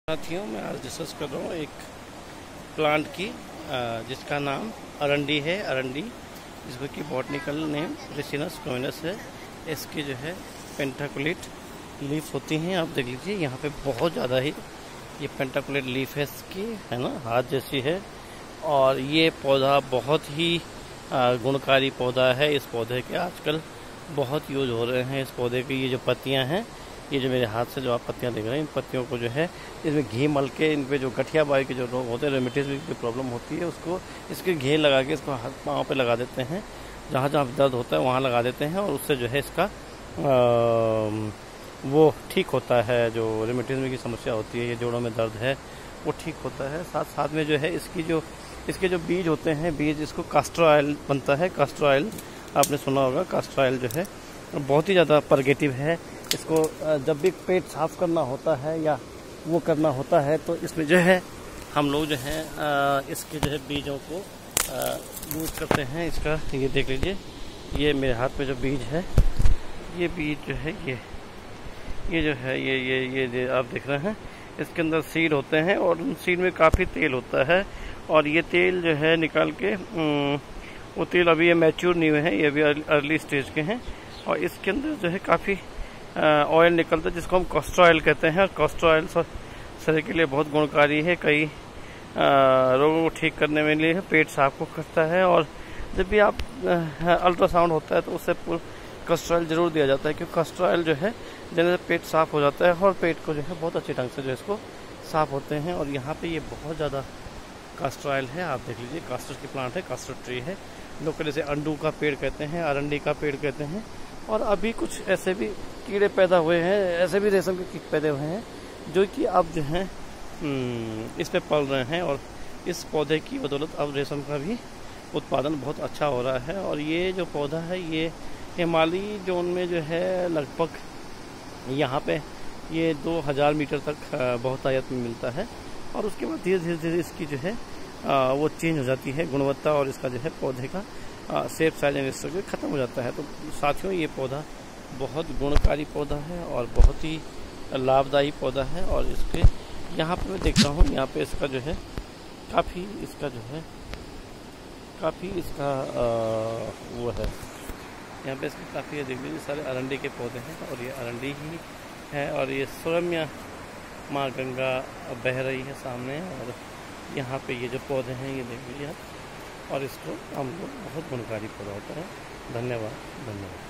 साथियों, मैं आज डिस्कस कर रहा हूँ एक प्लांट की जिसका नाम अरंडी है। अरंडी जिसमें कि बॉटनिकल नेम रिसिनस कॉइनस है। इसकी जो है पेंटाकुलेट लीफ होती हैं। आप देख लीजिए यहाँ पे बहुत ज़्यादा ही ये पेंटाकुलेट लीफ है इसकी, है ना, हाथ जैसी है। और ये पौधा बहुत ही गुणकारी पौधा है। इस पौधे के आजकल बहुत यूज हो रहे हैं। इस पौधे की ये जो पत्तियाँ हैं, ये जो मेरे हाथ से जो आप पत्तियां देख रहे हैं, इन पत्तियों को जो है इसमें घी मल के, इन पे जो गठिया बाई के जो रोग होते हैं, रेमेटिज्म की प्रॉब्लम होती है, उसको इसके घी लगा के इसको हाथ पाँव पे लगा देते हैं। जहाँ जहाँ दर्द होता है वहाँ लगा देते हैं और उससे जो है इसका वो ठीक होता है। जो रेमेटिज्म की समस्या होती है, ये जोड़ों में दर्द है, वो ठीक होता है। साथ साथ में जो है इसके जो बीज होते हैं, बीज इसको कास्टर ऑयल बनता है। कास्टर ऑयल आपने सुना होगा। कास्टर ऑयल जो है बहुत ही ज़्यादा परगेटिव है। इसको जब भी पेट साफ करना होता है या वो करना होता है तो इसमें जो है हम लोग जो है इसके जो है बीजों को यूज करते हैं। इसका ये देख लीजिए, ये मेरे हाथ में जो बीज है, ये बीज जो है ये जो है ये आप देख रहे हैं, इसके अंदर सीड होते हैं और उन सीड में काफ़ी तेल होता है। और ये तेल जो है निकाल के वो तेल अभी ये मैच्योर नहीं हुए हैं, ये अभी अर्ली स्टेज के हैं। और इसके अंदर जो है काफ़ी ऑयल निकलता है जिसको हम कास्टर ऑयल कहते हैं। और कास्टर ऑयल शरीर के लिए बहुत गुणकारी है। कई रोगों को ठीक करने में लिए पेट साफ को करता है। और जब भी आप अल्ट्रासाउंड होता है तो उससे कास्टर ऑयल जरूर दिया जाता है, क्योंकि कास्टर ऑयल जो है देने से पेट साफ हो जाता है और पेट को जो है बहुत अच्छे ढंग से जो है इसको साफ होते हैं। और यहाँ पे ये बहुत ज़्यादा कास्टर ऑयल है। आप देख लीजिए, कास्टर की प्लांट है, कास्टर ट्री है। लोग जैसे अंडू का पेड़ कहते हैं, अरंडी का पेड़ कहते हैं। और अभी कुछ ऐसे भी कीड़े पैदा हुए हैं, ऐसे भी रेशम के कीट पैदा हुए हैं जो कि अब जो हैं इस पे पल रहे हैं। और इस पौधे की बदौलत अब रेशम का भी उत्पादन बहुत अच्छा हो रहा है। और ये जो पौधा है ये हिमालयी जोन में जो है लगभग यहाँ पे ये 2000 मीटर तक बहुतायत में मिलता है। और उसके बाद धीरे धीरे इसकी जो है वो चेंज हो जाती है गुणवत्ता, और इसका जो है पौधे का शेप साइज एंड स्ट्रक्चर खत्म हो जाता है। तो साथियों, ये पौधा बहुत गुणकारी पौधा है और बहुत ही लाभदायी पौधा है। और इसके यहाँ पे मैं देखता हूँ, यहाँ पे इसका जो है काफ़ी इसका वो है, यहाँ पे इसके काफ़ी देख लीजिए सारे अरंडी के पौधे हैं। और ये अरंडी ही है। और ये स्वयं माँ गंगा बह रही है सामने। और यहाँ पे ये जो पौधे हैं ये देख लीजिए आप। और इसको हम लोग बहुत गुणकारी पौधा होता है। धन्यवाद।